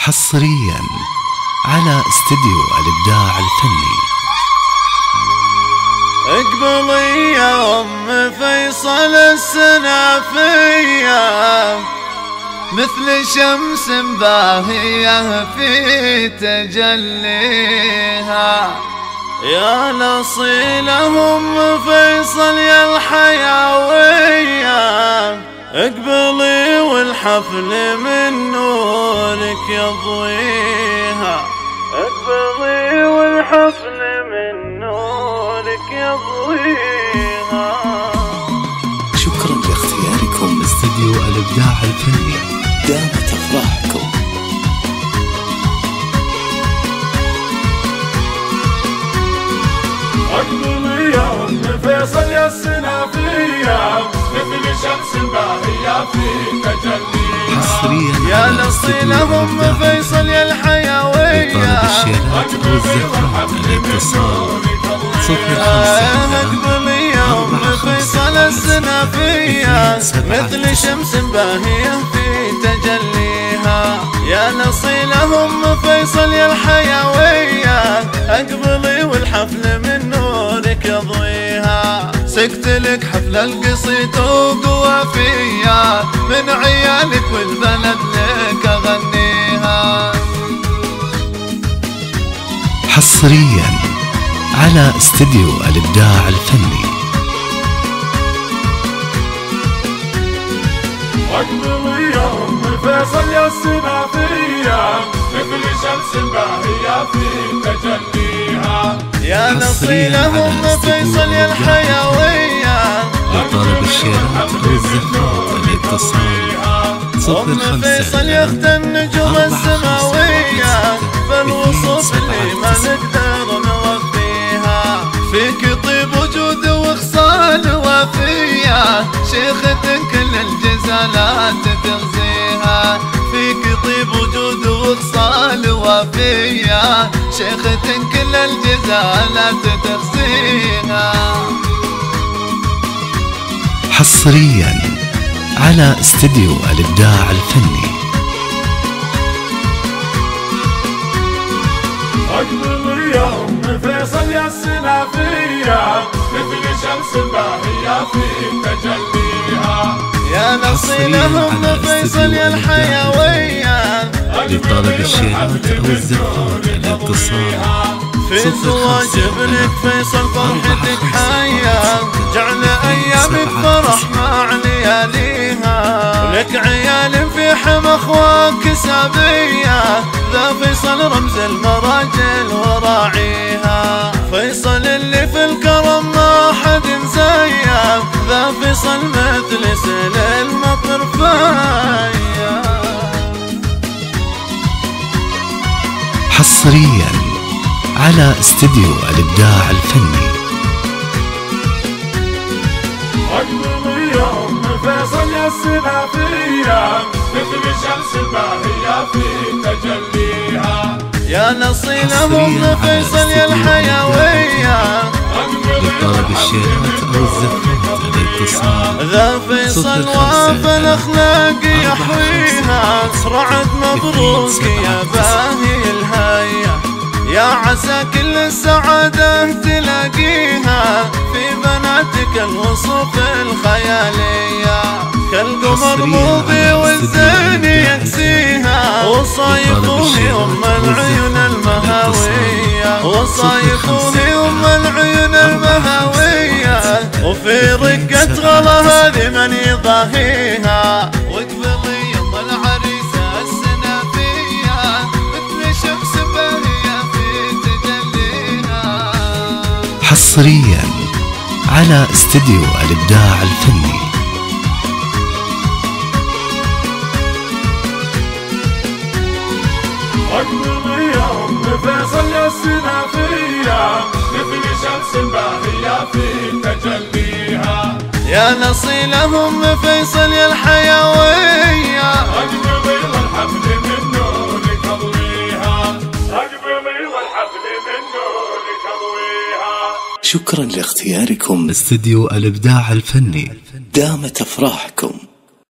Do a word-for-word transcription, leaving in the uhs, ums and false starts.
حصريا على استديو الإبداع الفني. اقبلي يا أم فيصل السنافية مثل شمس باهية في تجليها، يا نصيلة أم فيصل يا الحيوية، اقبلي والحفل من نورك يضويها، اقبلي والحفل من نورك يضويها. شكرا لاختياركم استديو الإبداع الفني، دامت أفراحكم. اقبلي يا أم فيصل يا السنافية مثل شمس باهية في تجليها، حصريا يا نصيلة أم فيصل يا الحيوية، اقبلي يا أم فيصل السنافية مثل شمس باهية في تجليها، يا نصيلة أم فيصل يا الحيوية، اقبلي والحفل من نورك يضويها، سكت لك حفل القصيد وقوافية، من عيالك والبلد لك اغنيها. حصريا على استديو الإبداع الفني. اقبلي يا أم فيصل يا السنافية مثل شمس باهية في تجليها، يا نصيلة أم فيصل يا الحيوية، لطلب الشيرات أو الزفات الاتصال صفر أم فيصل يا أخت النجوم السماوية، فالوصوف اللي ما نقدر نوفيها، فيك طيب وجود وخصال وفية، شيخة كل الجزالات تغزيها، فيك طيب وجود وخصال وفية، شيخة كل الجزالات تغزيها. حصريا على استديو الإبداع الفني. اقبلي يا أم فيصل يا السنافية مثل شمس باهية في تجليها، يا نصيلة أم فيصل يا الحيوية، لطلب الشيرات أو الزفات الاتصال في زواج ابنك فيصل فرحتك حية، جعل أيامك فرح مع لياليها، ولك عيال في حمى أخواك سابية، ذا فيصل رمز المراجل وراعيها، فيصل اللي في الكرم ما حد زيه، ذا فيصل مثل سيل المطر فايا. حصريا على استديو الإبداع الفني. اقبلي يا أم فيصل يا السنافية مثل شمس باهية في تجليها، يا نصيلة أم فيصل يا الحيوية، لطلب الشيرات أو الزفات الاتصال ذا فيصل وافى الأخلاق يحويها، رعد مبروك يا باهي الهيا، يا عسى كل السعادة تلاقيها، في بناتك الوصوف الخيالية، كالقمر مضي والزين يكسيها، وصايفوني أم العيون المهاوية، وصايفوني أم العيون المهاوية، وفي رقة غلا هذه من يضاهيها، واقبلي يم العريسة السنافية مثل شمس باهية في تجليها. حصريا على استديو الإبداع الفني. اقبلي يا أم فيصل يا السنافية مثل شمس باهية في تجليها، يا نصيلة أم فيصل يا الحيوية، اقبلي والحفل من نورك اضويها، اقبلي والحفل من نورك اضويها. شكرا لاختياركم استديو الإبداع الفني، دامت أفراحكم.